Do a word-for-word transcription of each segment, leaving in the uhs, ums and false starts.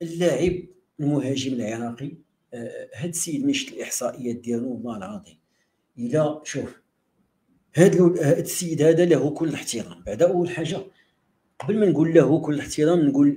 اللاعب المهاجم العراقي، آه، هاد السيد مشت الاحصائيات ديالو والله العظيم الى شوف. هاد هاد السيد هذا له كل الاحترام. بعد اول حاجه قبل ما نقول له كل الاحترام نقول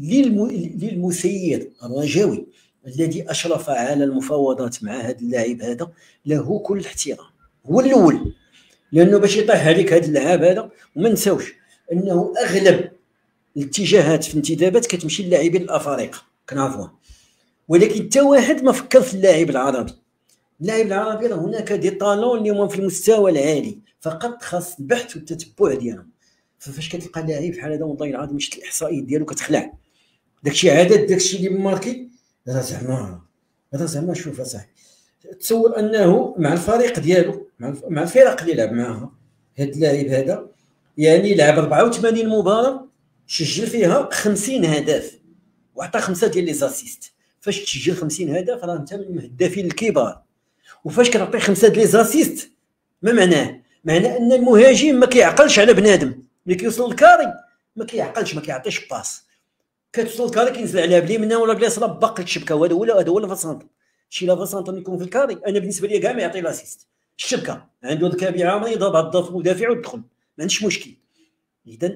للمسير الرجاوي الذي اشرف على المفاوضات مع هذا اللاعب هذا له كل الاحترام. هو الاول، لانه باش يطيح عليك هذا اللعاب هذا. وما نساوش انه اغلب الاتجاهات في الانتدابات كتمشي للاعبين الافارقه كنعرفوها، ولكن حتى واحد ما فكر في اللاعب العربي. اللاعب العربي راه هناك دي طالون اللي هما في المستوى العالي، فقط خاص البحث والتتبع ديالهم. ففاش كتلقى لاعب بحال هذا والله العظيم شفت الاحصائيات ديالو كتخلع. داكشي عدد، داكشي اللي ماركي راه زعما راه زعما شوف اصاحبي، تصور انه مع الفريق ديالو مع الفرق اللي لعب معاها هذا اللاعب هذا، يعني لعب أربعة وثمانين مباراه سجل فيها خمسين هدف وعطى خمسه ديال لي زاسيست. فاش تسجل خمسين هدف راه انت من المهدفين الكبار. وفاش كتعطي خمسه ديال لي زاسيست ما معناه؟ معناه ان المهاجم ما كيعقلش على بنادم. ملي كيوصل للكاري ما كيعقلش، ما كيعطيش باس. كتوصل للكاري كينزل عليها باليمنى ولا باليسرى باقي الشبكه. وهذا هو هذا هو لافاسانتر. شي لافاسانتر يكون في الكاري انا بالنسبه لي كاع ما يعطي لاسيست. الشبكه عنده ذكاء عامري يضرب على الضرب مدافع وتدخل، ما عندش مشكل. اذا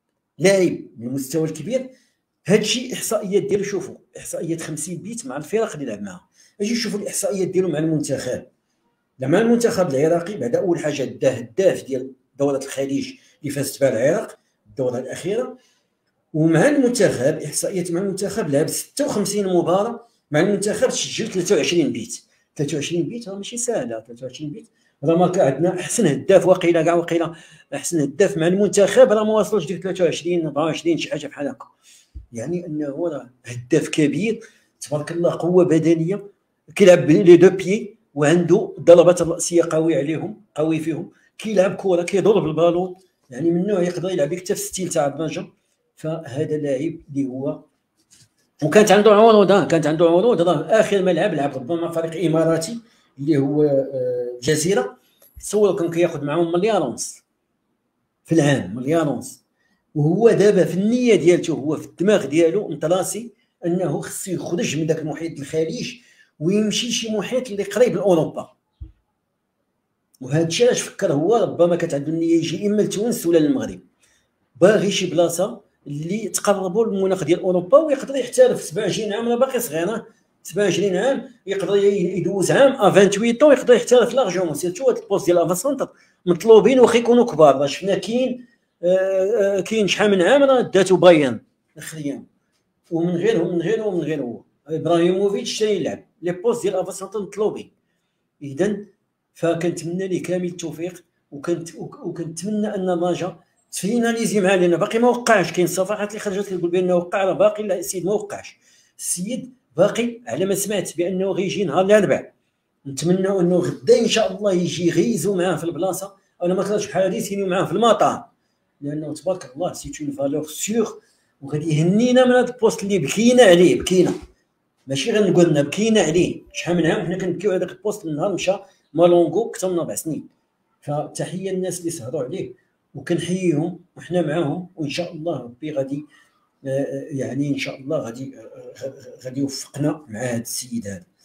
لاعب من المستوى الكبير. هادشي احصائيات ديالو، شوفوا احصائيات خمسين بيت مع الفرق اللي لعب معاها. اجي شوفوا الاحصائيات ديالو مع المنتخب. مع المنتخب العراقي بعد اول حاجه دا هداف ديال دوره الخليج اللي فازت بها العراق الدوره الاخيره. ومع المنتخب احصائيات مع المنتخب لعب ستة وخمسين مباراه مع المنتخب، سجل ثلاثة وعشرين بيت. ثلاثة وعشرين بيت راه ماشي سهله. ثلاثة وعشرين بيت راه ماركا عندنا احسن هداف وقيله كاع وقيله احسن هداف مع المنتخب راه ما وصلش ديك ثلاثة وعشرين أربعة وعشرين شي حاجه بحال هكا. يعني انه راه هداف كبير تبارك الله، قوه بدنيه، كيلعب لي دو بيي وعنده ضربات الراسيه قوي عليهم قوي فيهم. كيلعب كره كيضرب البالون، يعني من نوع يقدر يلعب حتى في ستيل تاع الدنجا. فهذا لاعب اللي هو، وكانت عنده عروض كانت عنده عروض راه اخر ما لعب لعب ربما فريق اماراتي اللي هو الجزيره. تصور كان كياخذ معاهم مليار ونص في العام، مليار ونص. وهو دابا في النيه ديالته، هو في الدماغ ديالو انطلاسي انه خصو يخرج من ذاك المحيط الخليج ويمشي شي محيط اللي قريب لاوروبا. وهذا الشيء علاش فكر هو، ربما كانت عنده النيه يجي اما لتونس ولا للمغرب. باغي شي بلاصه اللي تقربوا للمناخ ديال اوروبا ويقدر يحترف. سبعة وعشرين عام راه باقي صغير، سبعة وعشرين عام يقدر يدوز عام ا ثمانية وعشرين طون يقدر يحترف لارجون. سيرتو هاد البوست ديال افاسونتر مطلوبين واخا يكونوا كبار. راه شفنا كاين آه كاين شحال من عام راه داتو بايان الخيام، ومن غيرهم من غيره ومن غير هو ابراهيموفيتش حتى يلعب لي بوست ديال افاسونتر مطلوبين. اذا فكنتمنى ليه كامل التوفيق، وكنت وكنتمنى ان الرجاء تفيناليزي معاه، لان باقي ما وقعش. كاين صفحات اللي خرجت كتقول بانه وقع، راه باقي لا، السيد ما وقعش. السيد باقي على ما سمعت بانه غيجي نهار الاربعاء. نتمنى انه غدا ان شاء الله يجي غيزو معاه في البلاصه. انا ما كرهتش بحال هادي سينيو معاه في المطار، لانه تبارك الله سيت اون فالور سيغ، وغادي يهنينا من هذا البوست اللي بكينا عليه. بكينا ماشي غير نقولنا، بكينا عليه. شحال من عام حنا كنبكيو على داك البوست من نهار مشى مالونغو اكثر من اربع سنين. فتحيه للناس اللي سهروا عليه وكنحييهم وحنا معاهم. وان شاء الله ربي غادي يعني ان شاء الله غادي غادي يوفقنا مع هذا السيد هذا.